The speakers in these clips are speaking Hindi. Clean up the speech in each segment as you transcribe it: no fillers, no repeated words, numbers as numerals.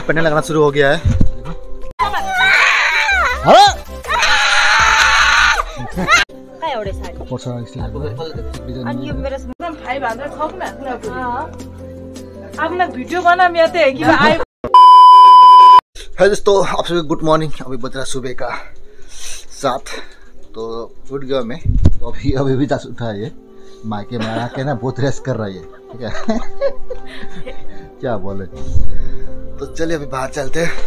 पढ़ने लगना शुरू हो गया है। है दोस्तों, आप सभी गुड मॉर्निंग। अभी बज रहा सुबह का 7, तो उठ गया मैं। तो अभी भी 10 उठा है ये मायके में आके ना, बहुत रेस्ट कर रहा है ये, ठीक है। क्या बोले, तो चलिए अभी बाहर चलते हैं।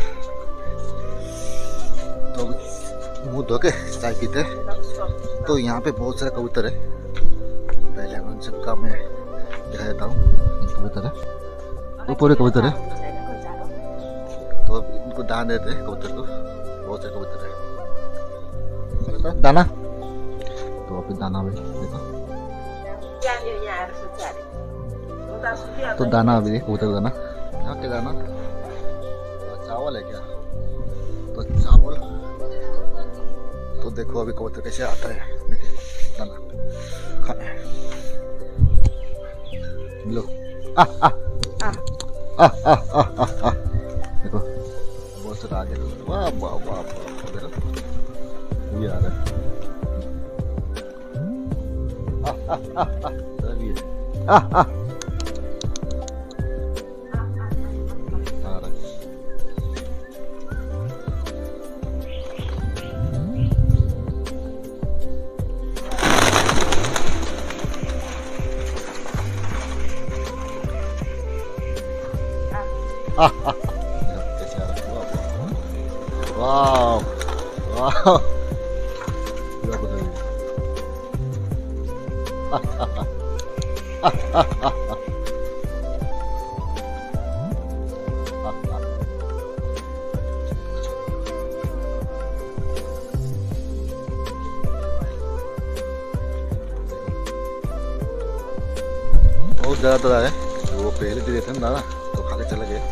तो मुंह धो के चाय पीते। तो यहाँ पे बहुत सारे कबूतर है, पहले हम उन सबका मैं दिखा देता हूँ। कबूतर है, वो पूरे कबूतर है। तो इनको दाना देते हैं कबूतर को, बहुत सारे कबूतर है। दाना तो अभी दाना भी देखो, तो दाना अभी कबूतर दाना, यहाँ के दाना चावल है क्या, तो चावल। तो देखो अभी कबूतर कैसे आता है, दाना खाने लो। देखो बहुत सारा आ गया। वाह वाह वाह, ये आ रहा है। वाह वाह, बहुत ज्यादा तो है। वो पहले दे देते हैं दाना, तो खा के चले गए।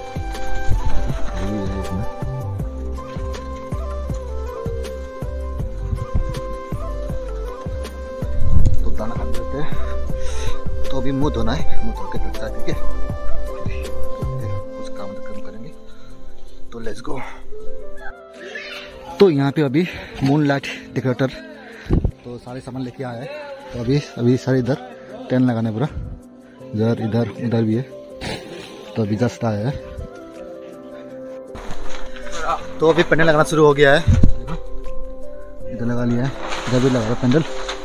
तो दाना खा देते हैं। तो अभी मुंह धोना है, मुंह धो के लगता है, ठीक है। कुछ काम कम करेंगे, तो लेट्स गो। तो यहाँ पे अभी मून लाइट डेकोरेटर तो सारे सामान लेके आया है। तो अभी सारे इधर टेंट लगाना है पूरा, इधर इधर उधर भी है। तो अभी जस्ट आया है। तो अभी पेंडल लगाना शुरू हो गया है, इधर लगा लिया है, इधर भी लगा रहा पेंडल।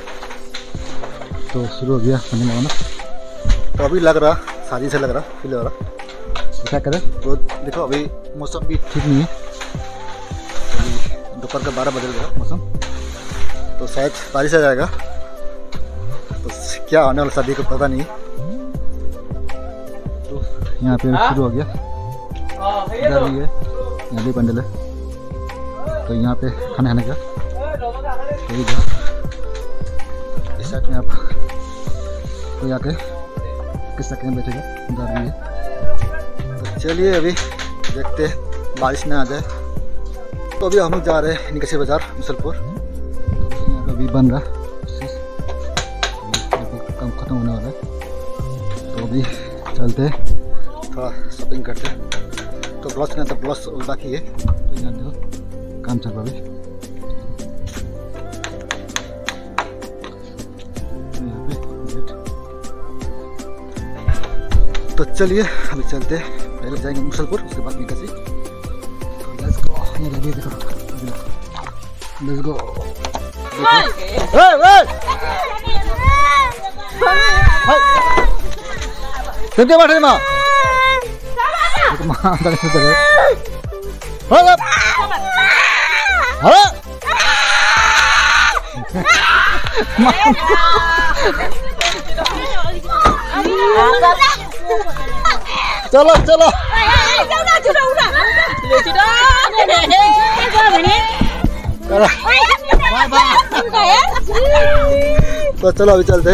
तो शुरू हो गया पेंडल लगाना। तो अभी लग रहा, शादी से लग रहा, फील हो रहा। क्या करें, तो देखो अभी मौसम भी ठीक नहीं है। दोपहर का 12 बज गया मौसम, तो शायद बारिश आ जाएगा। तो क्या आने वाला शादी को पता नहीं। तो यहाँ पे शुरू हो गया, इधर भी है, यहाँ भी पंडल है। तो यहाँ पे खाना खाने का, तो इस साइड में आप तो यहाँ पे किस तक में बैठेगा, इधर भी है। तो चलिए अभी देखते हैं बारिश ना आ जाए। तो अभी हम लोग जा रहे हैं निकासी बाजार मुसलपुर। यहाँ पे अभी बन रहा, काम खत्म होने वाला है। तो अभी चलते हैं, थोड़ा शॉपिंग करते हैं। तो ब्लॉस नहीं तो ब्लॉस बाकी है, तो यहाँ देखो काम चल रहा है। तो चलिए अभी चलते हैं, पहले जाएंगे मुसलपुर, उसके बाद निकासी। Let's go, let's go. कैसे बैठे माँ? माँ अंदर से चले। चलो चलो, तो चलो अभी चलते।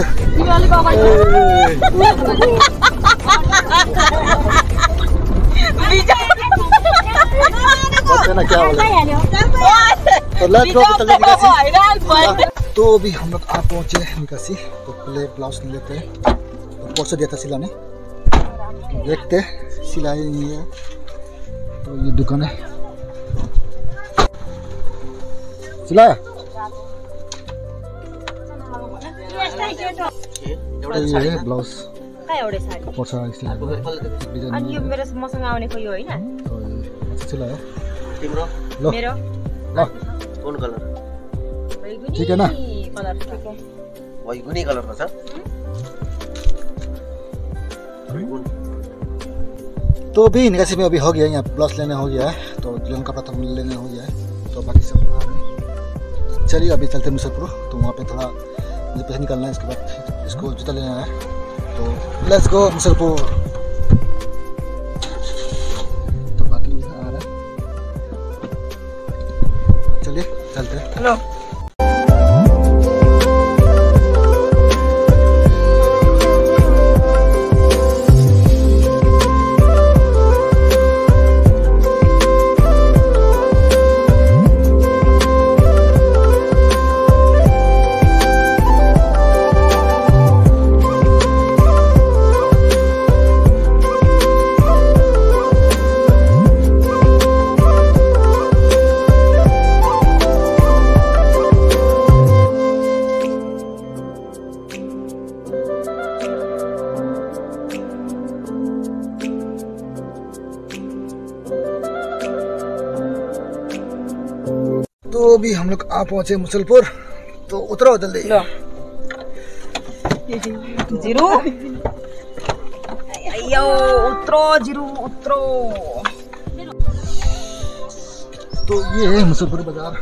क्या बोले, तो लेट्स गो चलते निकासी। तो अभी हम लोग आ पहुँचे निकासी। तो पहले ब्लाउज लेते हैं, तो परसों दिया था सिलाने, देखते सिलाई नहीं है तो तो ये दुकान है, सिलाया ये है ब्लाउज पर्छ इसलाई अनि यो मेरो मसँग आउने खो यो हैन सिलायो तिम्रो ल मेरो ल कुन कलर ठीक है ना कलर ठीक है बैगुनी कलर का छ तो अभी निकासी में अभी हो गया, यहाँ ब्लाउज लेने हो गया है, तो दुल्हन कपड़ा तो लेने हो गया है, तो बाकी सब चलिए अभी चलते हैं मुजफ्फरपुर। तो वहाँ पे थोड़ा मुझे पैसे निकालना है, इसके बाद इसको जूता लेना है, तो लेट्स गो मुजफ्फरपुर। तो बाकी आ रहा है, चलिए चलते हैं। हेलो तो अभी हम लोग आ पहुंचे मुजफ्फरपुर, तो उतरो जल्दी। जीरो अयो उतरो जीरो उतरो। तो ये है मुजफ्फरपुर बाजार।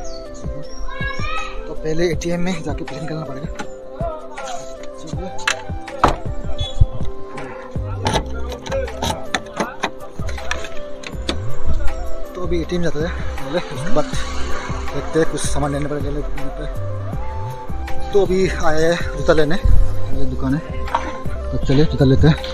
तो पहले एटीएम में जाके पैसे निकालना पड़ेगा। तो अभी एटीएम जाते हैं पहले, उसके बाद देखते हैं कुछ सामान लेने पड़ेगा। तो अभी आए हैं जूता लेने, ये दुकान है, तो चलिए जूता लेते हैं।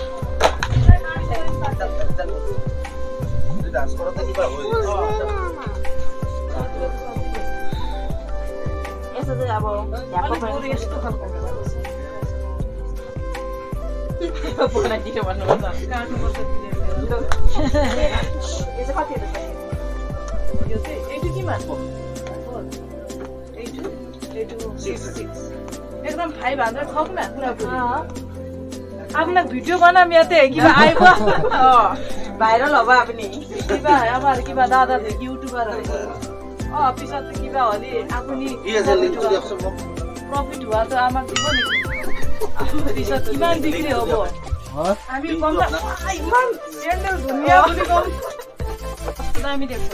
एकदम 500 थक ना पूरा आपने वीडियो बना मियाते कि आइबो भाइरल हबा पनि कि बा हमार कि बा दादा थे यूट्यूबर पिছত कि बा हले आफुनी प्रॉफिट हुआ तो आमा दिबो नि पिছত किमान बिक्री हबो हामी कम इमान सेन्डल दुनिया पनि कम दामी देख्छ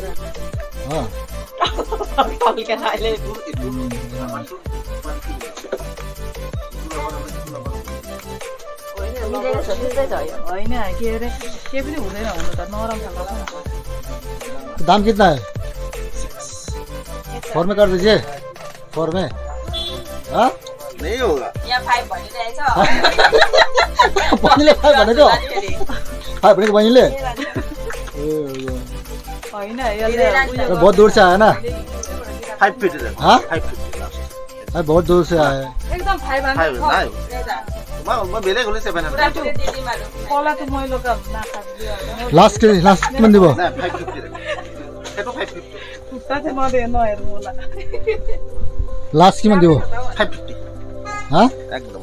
पागल के खाइले होइन के अरे के पनि हुँदैन हुनु त नरम खालको दाम कितना है? 4 में कर दीजिए, 4 में। हाँ नहीं होगा यहाँ 5 भनिरहेछ बहिनीले 5 भनेको 5 भनेको बहिनीले होइन यसले बहुत दूर से आया ना। 550 हाँ 550 बहुत दूर से आया है। एकदम 500 मैं बेले गोले 700 कला त मैलो का नाखा लास्ट किमान দিব? ना 550 সেইটো 550 कुत्ता चाहिँ मदे नहेर्नु होला लास्ट किमान দিব? 550 हाँ एकदम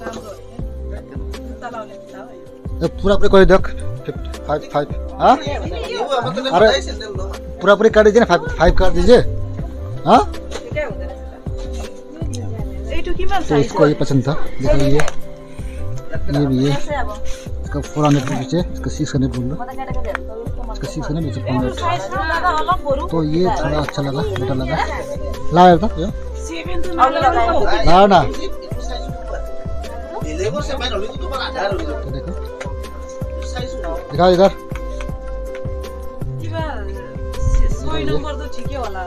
पूरा पूरी कर दो 5 हाँ अरे पूरा पूरी कर दीजिए ना 5 कर दीजिए। हाँ एटु किमान तो साइज इसको ये पसंद था, देखो ये भी है, इसका 400 पीछे, इसका 600 बोल रहा, इसका 600 नीचे 500। तो ये थोड़ा अच्छा लगा, बेटा लगा, लाया था ये लाया ना। तो देखो दिखा इधर नम्बर त ठिकै होला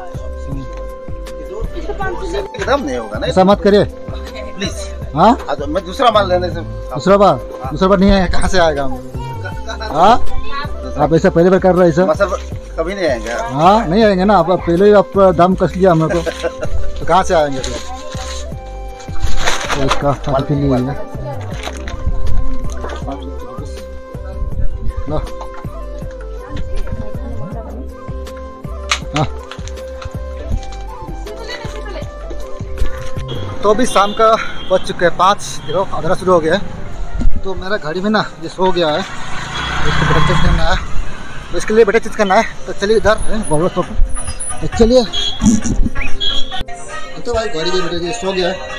एकदम नहीं होगा ना ऐसा मत करिए प्लीज। हाँ आज मैं दूसरा माल लेने से दूसरा बार नहीं है, कहाँ से आएगा? हाँ आप ऐसा पहले बार कर रहे हैं मसल कभी नहीं आएंगे। हाँ नहीं आएंगे ना, आप पहले ही आप दाम कस लिया हम लोग को, तो कहाँ से आएंगे फिर? तो इसका 550 लिए है लो तो अभी शाम का बज चुके हैं 5। देखो अंधेरा शुरू हो गया है। तो मेरा घड़ी में ना ये सो गया है, इसको बेटर चेंज करना है, तो इसके लिए बेटर चेंज करना है। तो चलिए इधर तो चलिए। तो भाई घड़ी भी बेटर सो गया है,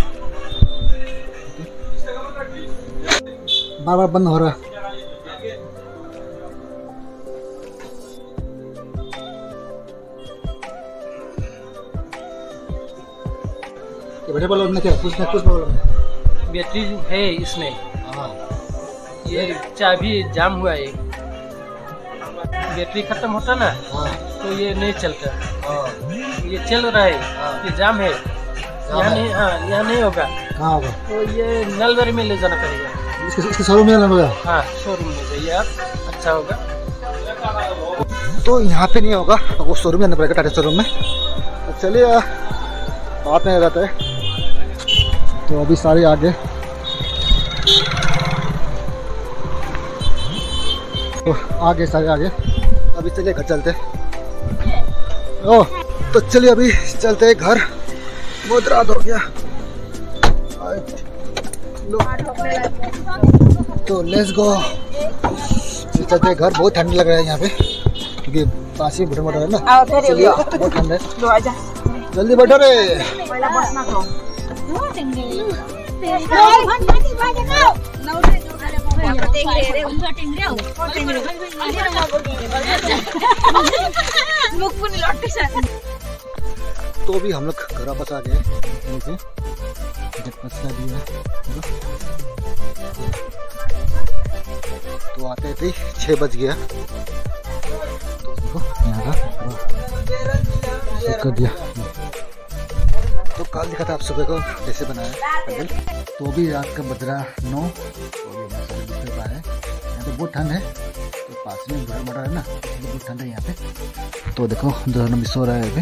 बार बार बंद हो रहा है। बड़े प्रॉब्लम में क्या कुछ प्रॉब्लम है? बैटरी है इसमें। हाँ, ये चाबी जाम हुआ है, बैटरी खत्म होता ना हाँ, तो ये नहीं चलता। हाँ, ये चल रहा है, ये जाम है, जाम यहाँ है। नहीं, हाँ यहाँ नहीं होगा, कहाँ होगा? तो ये नलवारी में ले जाना पड़ेगा। इसके शोरूम में होगा? हाँ शोरूम में जाइए आप, अच्छा होगा। तो यहाँ पे नहीं होगा, वो शोरूम में जाना पड़ेगा, टाटा शोरूम में। तो चलिए बात में रहता है। तो अभी सारे आगे, तो आगे सारे आगे, अभी चलिए घर चलते। ओह तो चलिए अभी चलते हैं घर, बहुत रात हो गया। तो लेट्स गो, चलते हैं घर। बहुत ठंड लग रहा है यहाँ पे क्योंकि बासी बटन बटन है ना, चलिए बहुत ठंड है। जल्दी बैठो रे। तो अभी हम लोग घर वापस आ गए, तो आते थे 6 बज गया। तो देखो यहाँ कर दिया। तो कल दिखा था आप सुबह को कैसे बनाया। तो अभी रात का बज रहा 9। तो अभी पाए यहाँ पे बहुत ठंड है, तो पास में घर मटर है ना, बहुत ठंड है यहाँ पे। तो देखो दोनों भी सो रहा है अभी।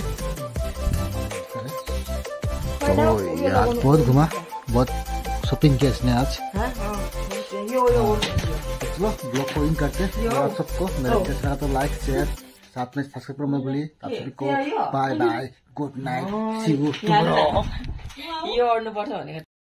तो यार बहुत घुमा, बहुत शॉपिंग किया इसने आज। चलो ब्लॉग को इन करते हैं। आप सबको मेरा कैसा लगा तो लाइक शेयर साथ में सब्सक्राइब करना मत भूलिए। आप सभी को bye bye, good night, see you tomorrow.